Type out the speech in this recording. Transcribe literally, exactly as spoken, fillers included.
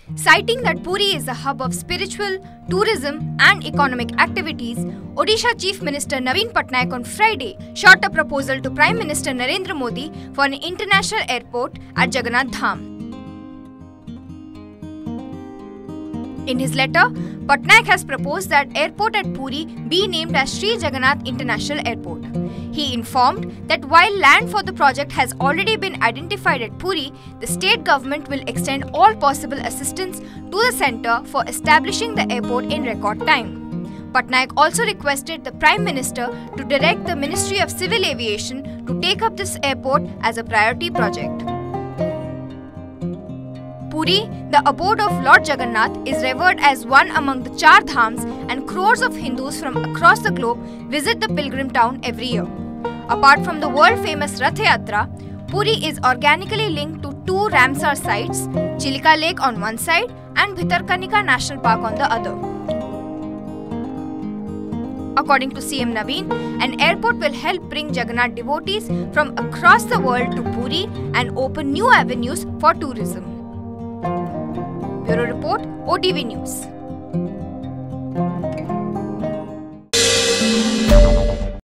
Citing that Puri is a hub of spiritual, tourism and economic activities, Odisha Chief Minister Naveen Patnaik on Friday shot a proposal to Prime Minister Narendra Modi for an international airport at Jagannath Dham. In his letter, Patnaik has proposed that airport at Puri be named as Sri Jagannath International Airport. He informed that while land for the project has already been identified at Puri, the state government will extend all possible assistance to the centre for establishing the airport in record time. Patnaik also requested the Prime Minister to direct the Ministry of Civil Aviation to take up this airport as a priority project. Puri, the abode of Lord Jagannath, is revered as one among the Char Dhams, and crores of Hindus from across the globe visit the pilgrim town every year. Apart from the world-famous Rath Yatra, Puri is organically linked to two Ramsar sites, Chilika Lake on one side and Bhitarkanika National Park on the other. According to C M Naveen, an airport will help bring Jagannath devotees from across the world to Puri and open new avenues for tourism. Bureau Report, O T V News.